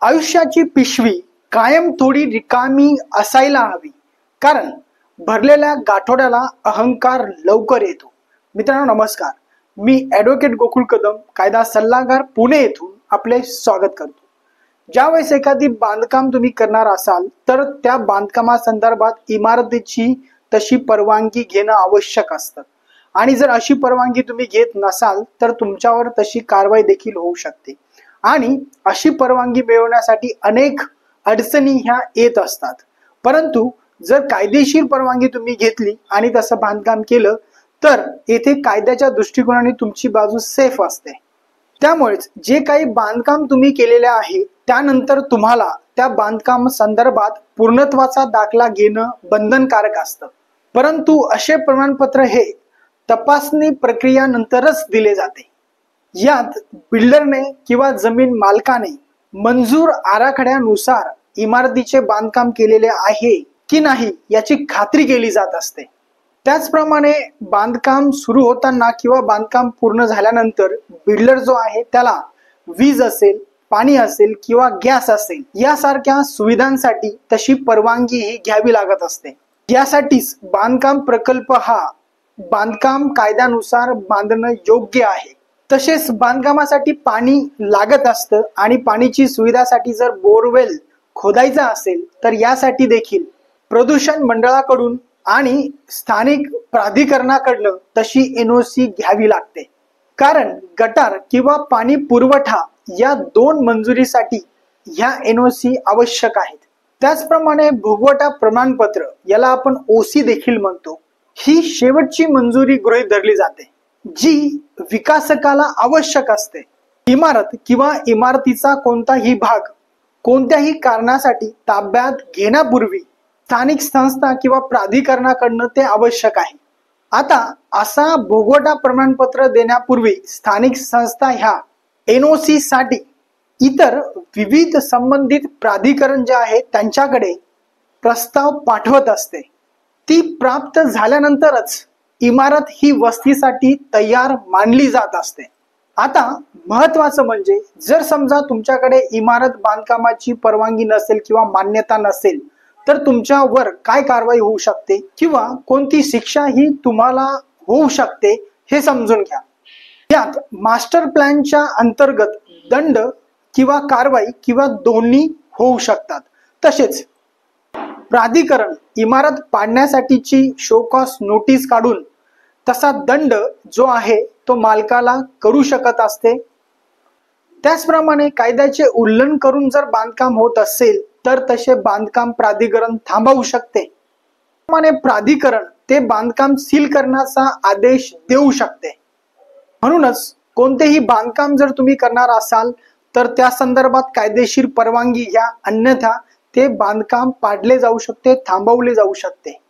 आयुष्याची पिशवी कायम थोडी रिकामी असायला हवी, कारण भरलेल्या गाठोड्याला अहंकार लवकर येतो. मित्रांनो नमस्कार, मी ॲडव्होकेट गोकुळ कदम, कायदा सल्लागार, पुणे येथून आपले स्वागत करतो. ज्यावेळेस एखादी बांधकाम तुम्ही करणार असाल तर त्या बांधकामासंदर्भात इमारतीची तशी परवानगी घेणं आवश्यक असतं, आणि जर अशी परवानगी तुम्ही घेत नसाल तर तुमच्यावर तशी कारवाई देखील होऊ शकते. आणि अशी परवानगी मिळवण्यासाठी अनेक अडचणी ह्या येत असतात. परंतु जर कायदेशीर परवानगी तुम्ही घेतली आणि तसं बांधकाम केलं तर येथे कायद्याच्या दृष्टिकोनाने तुमची बाजू सेफ असते. त्यामुळेच जे काही बांधकाम तुम्ही केलेले आहे त्यानंतर तुम्हाला त्या बांधकाम संदर्भात पूर्णत्वाचा दाखला घेणं बंधनकारक असतं. परंतु असे प्रमाणपत्र हे तपासणी प्रक्रियानंतरच दिले जाते. यात बिल्डरने किंवा जमीन मालकाने मंजूर आराखड्यानुसार इमारतीचे बांधकाम केलेले आहे की नाही याची खात्री केली जात असते. त्याचप्रमाणे बांधकाम सुरू होताना किंवा बांधकाम पूर्ण झाल्यानंतर बिल्डर जो आहे त्याला वीज असेल, पाणी असेल किंवा गॅस असेल यासारख्या सुविधांसाठी तशी परवानगी ही घ्यावी लागत असते. यासाठीच बांधकाम प्रकल्प हा बांधकाम कायद्यानुसार बांधणं योग्य आहे. तसेच बांधकामासाठी पाणी लागत असतं आणि पाण्याची सुविधासाठी जर बोरवेल खोदायचा असेल तर यासाठी देखील प्रदूषण मंडळाकडून आणि स्थानिक प्राधिकरणाकडनं तशी NOC घ्यावी लागते. कारण गटार किंवा पाणी पुरवठा या दोन मंजुरीसाठी ह्या NOC आवश्यक आहेत. त्याचप्रमाणे भोगवटा प्रमाणपत्र, याला आपण OC देखील म्हणतो, ही शेवटची मंजुरी गृहीत धरली जाते जी विकासकाला आवश्यक असते. इमारत किंवा इमारतीचा कोणताही भाग कोणत्याही कारणासाठी ताब्यात घेण्यापूर्वी स्थानिक संस्था किंवा प्राधिकरणाकडनं ते आवश्यक आहे. आता असा भोगवटा प्रमाणपत्र देण्यापूर्वी स्थानिक संस्था ह्या NOC साठी इतर विविध संबंधित प्राधिकरण जे आहे त्यांच्याकडे प्रस्ताव पाठवत असते. ती प्राप्त झाल्यानंतरच इमारत ही वस्तीसाठी तयार मानली जात असते. आता महत्वाचं म्हणजे जर समजा तुमच्याकडे इमारत बांधकामाची परवानगी नसेल किंवा मान्यता नसेल तर तुमच्यावर काय कारवाई होऊ शकते किंवा कोणती शिक्षा ही तुम्हाला होऊ शकते हे समजून घ्या. यात मास्टर प्लॅनच्या अंतर्गत दंड किंवा कारवाई किंवा दोन्ही होऊ शकतात. तसेच प्राधिकरण इमारत पाडण्यासाठीची शोकॉस नोटीस काढून तसा दंड जो आहे तो मालकाला करू शकत असते. त्याचप्रमाणे कायद्याचे उल्लंघन करून जर बांधकाम होत असेल तर तसे बांधकाम प्राधिकरण थांबवू शकते. त्याप्रमाणे प्राधिकरण ते बांधकाम सील करण्याचा आदेश देऊ शकते. म्हणूनच कोणतेही बांधकाम जर तुम्ही करणार असाल तर त्या संदर्भात कायदेशीर परवानगी घ्या, अन्यथा ते बांधकाम पाडले जाऊ शकते, थांबवले जाऊ शकते.